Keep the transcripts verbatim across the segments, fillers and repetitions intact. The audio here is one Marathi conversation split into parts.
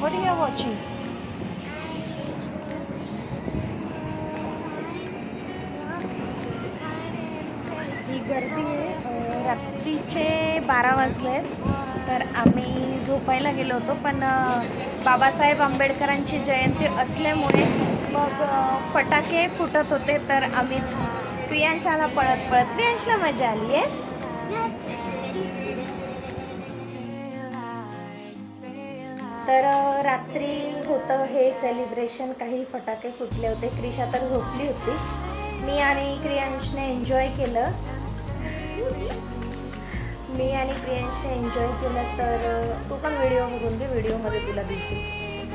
What are you watching? ही गर्दी आहे. रात्रीचे बारा वाजले तर आम्ही झोपायला गेलो होतो, पण बाबासाहेब आंबेडकरांची जयंती असल्यामुळे मग फटाके फुटत होते तर आम्ही प्रियांशाला पळत पळत प्रियांशला मजा आली. येस, तर रात्री होतं हे सेलिब्रेशन. काही फटाके फुटले होते. क्रिशा तर झोपली होती. मी आणि प्रियांशने एन्जॉय केलं. मी आणि प्रियांशने एन्जॉय केलं. तर तू पण व्हिडिओ बघून घे, व्हिडिओमध्ये तुला दिसेल.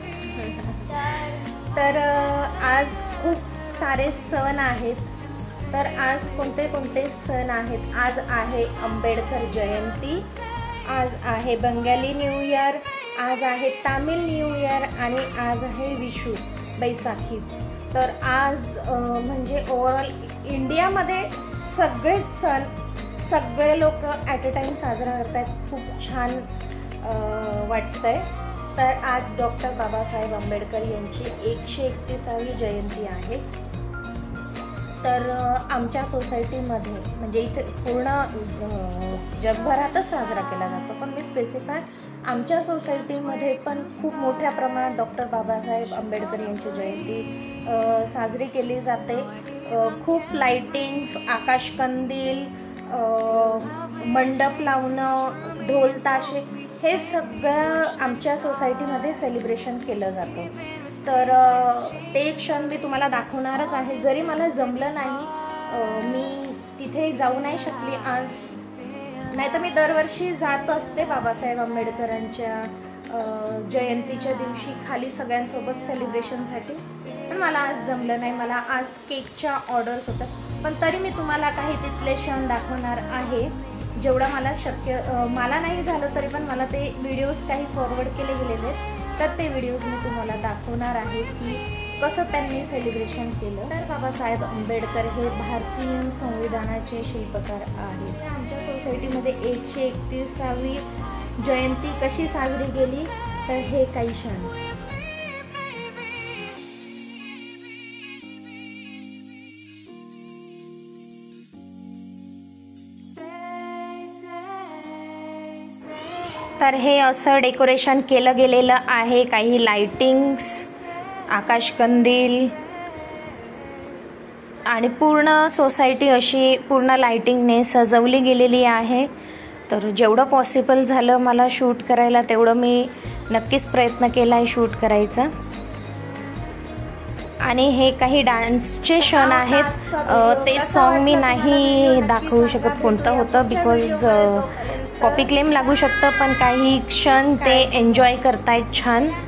तर आज खूप सारे सण आहेत. तर आज कोणते कोणते सण आहेत? आज आहे आंबेडकर जयंती, आज आहे बंगाली न्यू इयर, आज आहे तामिळ न्यू इयर आणि आज आहे विशू बैसाखी. तर आज म्हणजे ओव्हरऑल इंडियामध्ये सगळेच सण सगळे लोक ॲट अ टाईम साजरा करत आहेत. खूप छान वाटतं आहे. तर आज डॉक्टर बाबासाहेब आंबेडकर यांची एकशे एकतीसावी जयंती आहे. तर आमच्या सोसायटीमध्ये म्हणजे इथे पूर्ण जगभरातच साजरा केला जातो, पण मी स्पेसिफाय आमच्या सोसायटीमध्ये पण खूप मोठ्या प्रमाणात डॉक्टर बाबासाहेब आंबेडकर यांची जयंती साजरी केली जाते. खूप लाईटिंग्स, आकाशकंदील, मंडप लावणं, ढोल ताशे हे सगळं आमच्या सोसायटीमध्ये सेलिब्रेशन केलं जातं. तर ते क्षण मी तुम्हाला दाखवणारच आहे. जरी मला जमलं नाही, मी तिथे जाऊ नाही शकली आज, नाही तर मी दरवर्षी जात असते बाबासाहेब आंबेडकरांच्या जयंतीच्या दिवशी खाली सगळ्यांसोबत सेलिब्रेशनसाठी. पण मला आज जमलं नाही. मला आज केकच्या ऑर्डर्स होतात, पण तरी मी तुम्हाला काही तिथले क्षण दाखवणार आहे जेवढं मला शक्य. मला नाही झालं तरी पण मला ते व्हिडिओज काही फॉरवर्ड केले गेलेले आहेत, तर ते व्हिडिओज मी तुम्हाला दाखवणार आहे की कसं त्यांनी सेलिब्रेशन केलं. तर बाबासाहेब आंबेडकर हे भारतीय संविधानाचे शिल्पकार आहेत. आमच्या सोसायटीमध्ये एकशे एकतीसावी जयंती कशी साजरी केली तर हे काही क्षण. तर हे असं डेकोरेशन केलं गेलेलं आहे. काही लाइटिंग्स, आकाशकंदील आणि पूर्ण सोसायटी अशी पूर्ण लाइटिंगने सजवली गेलेली आहे. तर जेवढं पॉसिबल झालं मला शूट करायला तेवढं मी नक्कीच प्रयत्न केला आहे शूट करायचा. आणि हे काही डान्सचे क्षण आहेत. ते सॉन्ग मी नाही दाखवू शकत कोणतं होतं, बिकॉज कॉपी क्लेम लागू शकतं, पण काही क्षण ते एन्जॉय करतायत छान.